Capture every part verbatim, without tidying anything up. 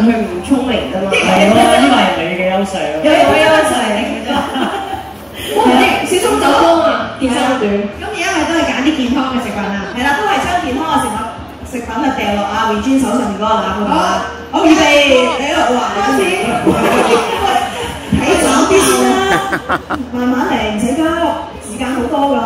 佢唔聰明㗎嘛。 係咯，呢個係你嘅優勢咯。 有有優勢嚟嘅。小聰走光啊，健身短。 咁而家咪都係揀啲健康嘅食品啦，係啦，都係將健康嘅食品食品去掉落阿 Regine 手上面嗰個籃嗰度啦。好，預備，你喺度話開始，睇早啲先啦，慢慢嚟，唔使急，時間好多㗎。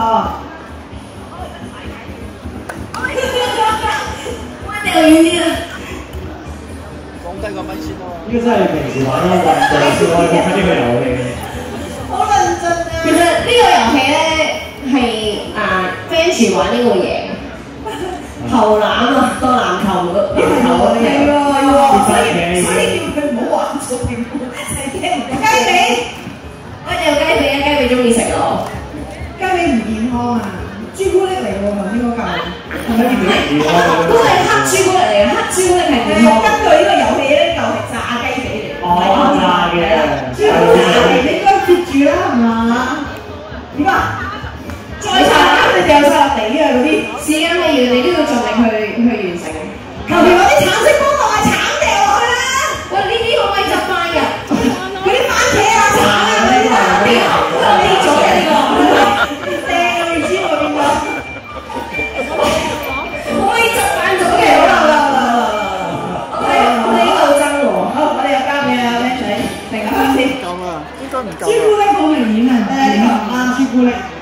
掉遠啲啦。 放低個咪先咯。 呢個真係平時玩咯，運動先可以玩呢個遊戲。 好論盡啊！ 其實呢個遊戲咧係啊 bench 玩呢個贏，投籃啊，當籃球嗰籃球嗰啲嘢。 係喎，所以所以叫佢唔好玩做點，成日唔雞髀。 喂，有雞髀啊！雞髀中意食咯。 雞髀唔健康啊！朱古力嚟喎，頭先嗰嚿。 係咪？都係黑朱古力嚟嘅，黑朱古力係健康。 根據呢個遊戲咧，呢嚿係炸雞髀嚟。 哦，炸嘅。 朱古力你應該接住啦，係嘛？點啊？再炸你掉晒落地啊！嗰啲時間未完，你都要盡力去去完成。 求其攞啲橙色菠蘿啊，橙掉落去啦！ 喂，呢啲可唔可以執翻㗎？ 嗰啲番茄啊、橙啊嗰啲啊，呢個呢咗嘅呢個，掟啊！你知我邊個？ 可以執翻咗嘅。 好啦好啦好啦好啦， 我哋呢度爭喎。 好，我哋又交俾阿 Ben 仔評下分先。 夠啦，應該唔夠。 朱古力好明顯啊，誒呢個啊朱古力。